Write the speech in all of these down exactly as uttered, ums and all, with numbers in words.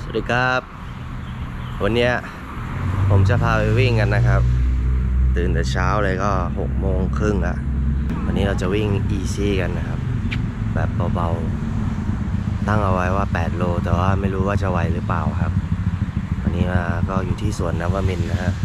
สวัสดีครับวันนี้ผมจะพาไปวิ่งกันนะครับตื่นแต่เช้าเลยก็หกโมงครึ่งละวันนี้เราจะวิ่งอีซี่กันนะครับแบบเบาๆตั้งเอาไว้ว่าแปดโลแต่ว่าไม่รู้ว่าจะไหวหรือเปล่าครับวันนี้มาก็อยู่ที่สวนนวมินทร์นะฮะ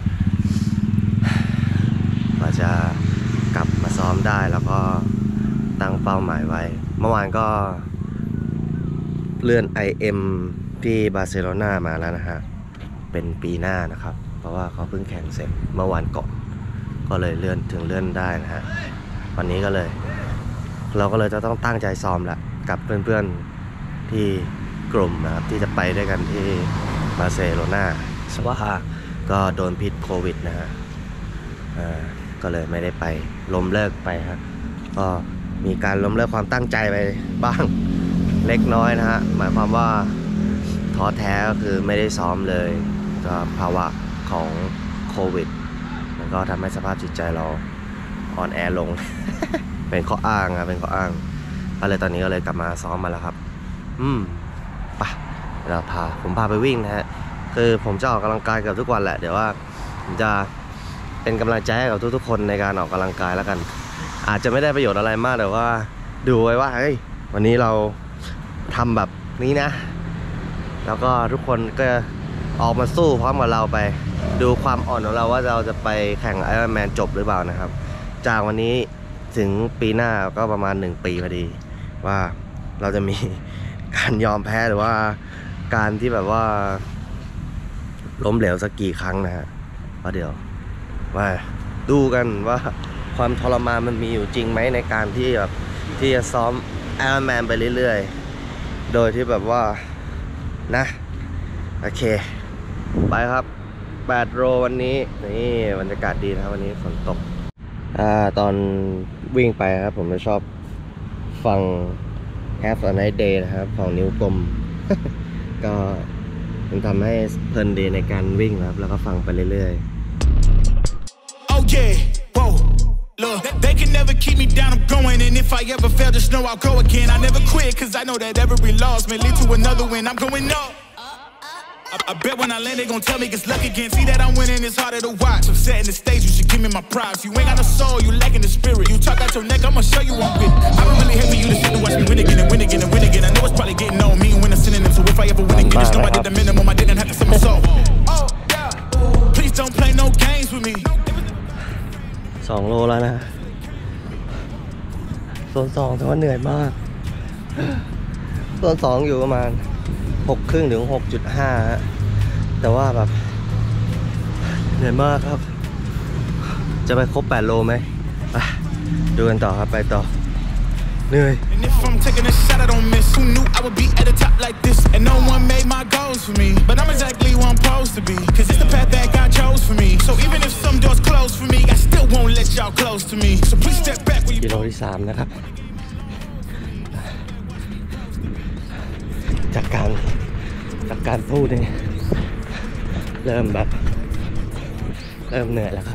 ว่าจะกลับมาซ้อมได้แล้วก็ตั้งเป้าหมายไว้เมื่อวานก็เลื่อน ไอ เอ็ม ที่บาร์เซโลนามาแล้วนะฮะเป็นปีหน้านะครับเพราะว่าเขาเพิ่งแข่งเสร็จเมื่อวานก่อนก็เลยเลื่อนถึงเลื่อนได้นะฮะวันนี้ก็เลยเราก็เลยจะต้องตั้งใจซ้อมละกับเพื่อนๆที่กลุ่มนะครับที่จะไปด้วยกันที่บาร์เซโลนาสว่าก็โดนพิษโควิดนะฮะก็เลยไม่ได้ไปล้มเลิกไปครับก็มีการล้มเลิกความตั้งใจไปบ้างเล็กน้อยนะฮะหมายความว่าท้อแท้ก็คือไม่ได้ซ้อมเลยก็ภาวะของโควิดมันก็ทำให้สภาพจิตใจเราอ่อนแอลง เป็นข้ออ้างครับเป็นข้ออ้างก็เลยตอนนี้ก็เลยกลับมาซ้อมมาแล้วครับอืมปะเราพาผมพาไปวิ่งนะฮะคือผมจะออกกำลังกายเกือบทุกวันแหละเดี๋ยวว่าผมจะเป็นกำลังใจให้กับทุกๆคนในการออกกำลังกายแล้วกันอาจจะไม่ได้ประโยชน์อะไรมากแต่ว่าดูไว้ว่าเฮ้ยวันนี้เราทำแบบนี้นะแล้วก็ทุกคนก็ออกมาสู้พร้อมกับเราไปดูความอ่อนของเราว่าเราจะไปแข่งไอรอนแมนจบหรือเปล่านะครับจากวันนี้ถึงปีหน้าก็ประมาณหนึ่งปีพอดีว่าเราจะมีการยอมแพ้หรือว่าการที่แบบว่าล้มเหลวสักกี่ครั้งนะฮะก็เดี๋ยวว่าดูกันว่าความทรมานมันมีอยู่จริงไหมในการที่แบบที่จะซ้อมไอรอนแมนไปเรื่อยๆโดยที่แบบว่านะโอเคไปครับแปดโลวันนี้นี่บรรยากาศดีนะครับวันนี้ฝนตกอ่าตอนวิ่งไปครับผมจะชอบฟัง Have a Nice Day นะครับของนิ้วกลม ก็มันทำให้เพลินดีในการวิ่งครับแล้วก็ฟังไปเรื่อยๆ Oh yeah whoa look they can never keep me down I'm going and if I ever fail just know I'll go again I never quit cause I know that every loss may lead to another win I'm going up I, I bet when I land they gon' tell me it's luck again see that I'm winning it's harder to watch I'm setting the stage you should give me my props you ain't got no soul you lacking the spirit you talk out your neck I'ma show you I'm with it I don't really hate for you to sit and watch me win again and win again and win again I know it's probably getting on me and when I'm synonym so if I ever win again just know I did the minimum I didn't have to sell my soul oh yeah please don't play no games with me สองโลแล้วนะโซนสองแต่ว่าเหนื่อยมากโซนสองอยู่ประมาณหกครึ่งถึงหกจุดห้าแต่ว่าแบบเหนื่อยมากครับจะไปครบแปดโลไหมดูกันต่อครับไปต่อเหนื่อย And if I'm taking a shot I don't miss who knew I would be at the top like this and no one made my goals for me but I'm exactly who I'm supposed to be cause it's the path that God chose for me so even if some doors close for me I still won't let y'all close to me so please step back when you กิโลที่สามนะครับจากการจากการพูดเนี่ยเริ่มแบบเริ่มเหนื่อยแล้วครับ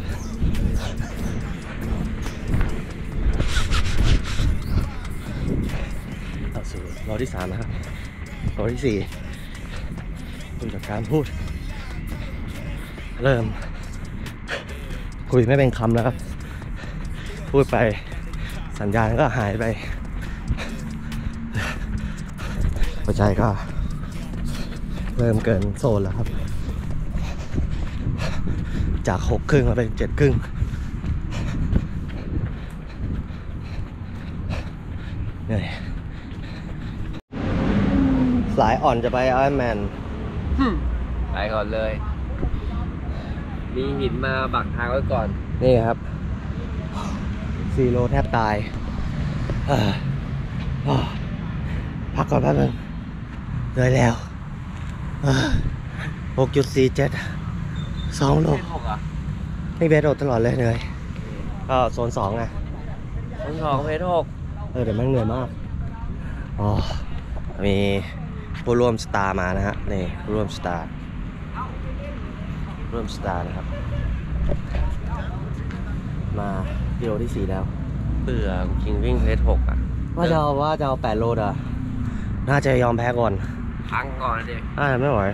เอาสู่โลที่สามนะครับโลที่สี่คุณจากการพูดเริ่มคุยไม่เป็นคำแล้วครับพูดไปสัญญาณก็หายไปหัวใจก็เริ่มเกินโซนแล้วครับจากหกครึ่งมาเป็นเจ็ดครึ่งเหนื่อยสายอ่อนจะไปไอรอนแมนไปก่อนเลยมีหินมาบังทางไว้ก่อนนี่ครับสี่โลแทบตายพักก่อนแป๊บนึงเหนื่อยแล้วหกจุดสี่เจ็ดสองโลนี่เบสโดดตลอดเลยเหนื่อยก็โซนสองไงโซนสองเพจหกเออเดี๋ยวมันเหนื่อยมากอ๋อมีผู้ร่วมสตาร์มานะฮะนี่ผู้ร่วมสตาร์ร่วมสตาร์นะครับมากิโลที่สี่แล้วเบื่อจริงวิ่งเพจหกอ่ะว่าจะเอาว่าจะเอาแปดโลอ่ะน่าจะยอมแพ้ก่อนพังก่อนดิอ่าไม่ไหว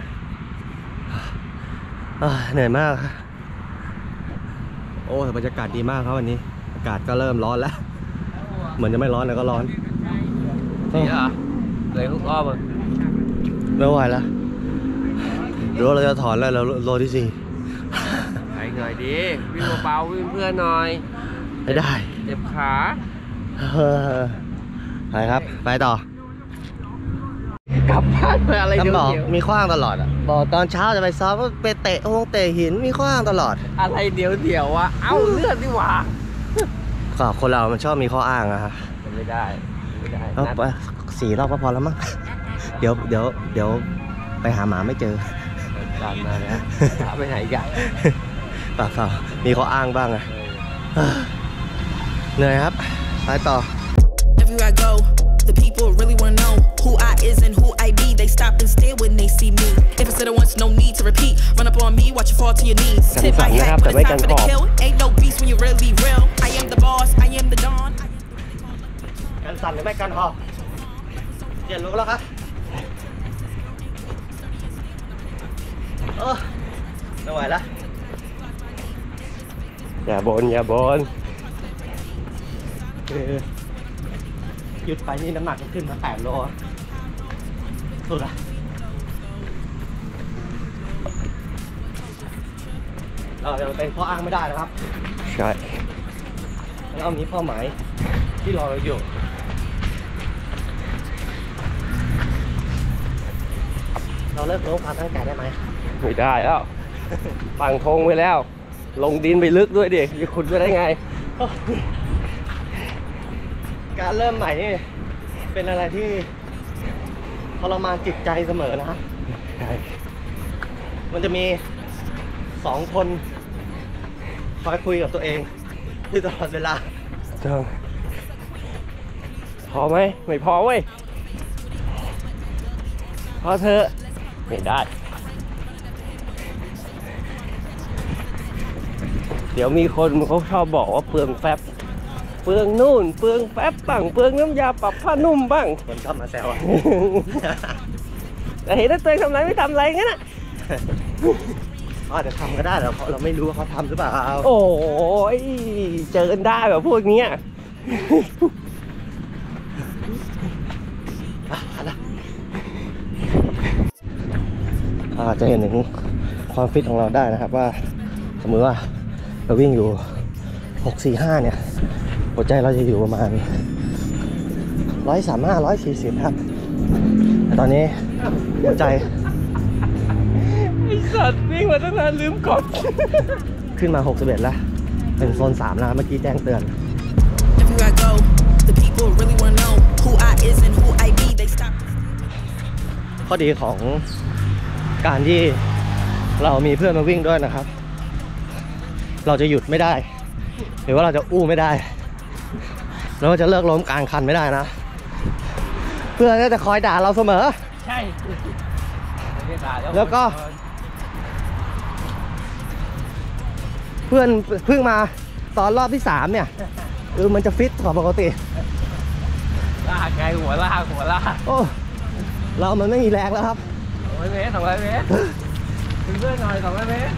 อ่าเหนื่อยมาก โอ้แต่บรรยากาศดีมากครับวันนี้ อากาศก็เริ่มร้อนแล้ว เหมือนจะไม่ร้อนแต่ก็ร้อนนี่เหรอเลยทุกรอบอ่ะไม่ไหวแล้วรู้ว่าเราจะถอนแล้วเราโลที่สี่ไปหน่อยดิวิ่งเบาๆวิ่งเพื่อนหน่อยไม่ได้เจ็บขาเออไปครับ ไปต่อกลับบ้านไปอะไรคำเดี๋ยวบอกเดี๋ยวมีขว้างตลอดอ่ะ บอกตอนเช้าจะไปซ้อมก็ไปเตะองเตะหินมีขว้างตลอดอะไรเดี๋ยวเดี๋ยววะเอ้าเลือดดิหว่าก็คนเรามันชอบมีข้ออ้างอะฮะไม่ได้ไม่ได้เอานัดไปสี่รอบก็พอแล้วมั้ง เดี๋ยวเดี๋ยวเดี๋ยวไปหาหมาไม่เจอการมาแล้วพาไปไหนกันเปล่าเปล่ามีข้ออ้างบ้างอะเหนื่อยครับ ไปต่อ Everywhere I go, the people really wanna know who I is and who I be. They stop and stare when they see me. If I said it once, no need to repeat. Run up on me, watch you fall to your knees. Tip my hat when it's time for the kill. Ain't no beast when you're really real. I am the boss, I am the dawn. กันสั่นหรือไม่กันหอบเรียนรู้แล้วครับเออไม่ไหวแล้วอย่าบนอย่าบนคือหยุดไปนี่น้ำหนักจะขึ้นมาแปดโลสุดอะเราจะเป็นข้ออ้างไม่ได้นะครับใช่เรามีเป้าหมายที่รอเราอยู่เราเลิกโน้มความตั้งใจได้ไหมไม่ได้แล้วปังธงไปแล้ว ลงดินไปลึกด้วยดิจะขุดไปได้ไงการเริ่มใหม่นี่เป็นอะไรที่ทรมานจิตใจเสมอนะฮะมันจะมีสองคนคอยคุยกับตัวเองที่ตลอดเวลาพอไหมไม่พอเว้ยพอเธอไม่ได้ เดี๋ยวมีคนเขาชอบบอกว่าเปลืองแฟบเปลืองนู่นเปลืองแฟบบ้างเปลืองน้ำยาปรับผ้านุ่มบ้างคนชอบมาแซวอะแต่เห็นตัวเองทำอะไรไม่ทำอะไรงั้นน่ะเขาอาจจะทำก็ได้แต่เราไม่รู้ว่าเขาทำหรือเปล่าโอ้ยเจอกันได้แบบพวกเนี้ยอาจจะเห็นถึงความฟิตของเราได้นะครับว่าสมมติว่าเราวิ่งอยู่หกสี่ห้าเนี่ยหัวใจเราจะอยู่ประมาณร้อยสามห้าร้อยสี่สิบครับแต่ตอนนี้หัวใจไอสัตว์วิ่งมาตั้งนานลืมกดขึ้นมาหกสิบเอ็ดแล้วเป็นโซนสามแล้วเมื่อกี้แจ้งเตือน Everywhere I go, the people really wanna know who I is and who I be. They stop. ข้อดีของการที่เรามีเพื่อนมาวิ่งด้วยนะครับ เราจะหยุดไม่ได้ หรือว่าเราจะอู้ไม่ได้แล้วก็จะเลิกล้มกลางคันไม่ได้นะ เพื่อนก็จะคอยด่าเราเสมอใช่แล้วก็ เพื่อนเพิ่งมาตอนรอบที่สามเนี่ยเออมันจะฟิตกว่าปกติลากไกลหัวลากหัวลากโอ้เรามันไม่มีแรงแล้วครับสองร้อยเมตรสองร้อยเมตรถึงเพื่อนหน่อยสองร้อยเมตร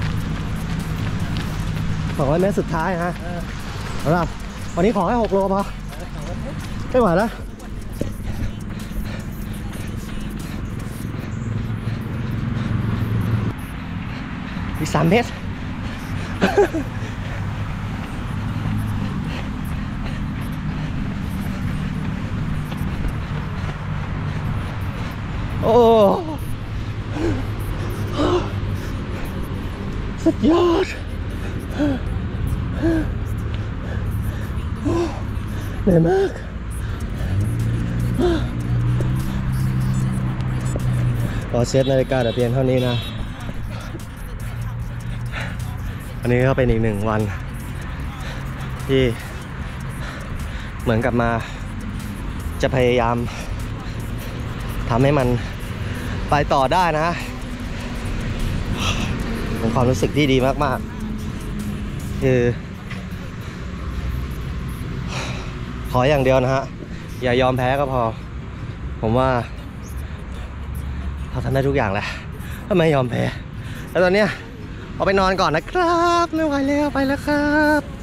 สองร้อยเมตรสุดท้ายฮะสำหรับวันนี้ขอแค่หกโลพอไม่ไหวแล้วอีกสามเมตร โอ้สุดยอดเหนื่อยมากขอเซตนาฬิกาแต่เพียงเท่านี้นะอันนี้ก็เป็นอีกหนึ่งวันที่เหมือนกับมาจะพยายามทำให้มันไปต่อได้นะเป็นความรู้สึกที่ดีมากๆคือขออย่างเดียวนะฮะอย่ายอมแพ้ก็พอผมว่าเขาทำได้ทุกอย่างแหละทำไมยอมแพ้แล้วตอนเนี้ยเอาไปนอนก่อนนะครับไม่ไหวแล้วไปแล้วครับ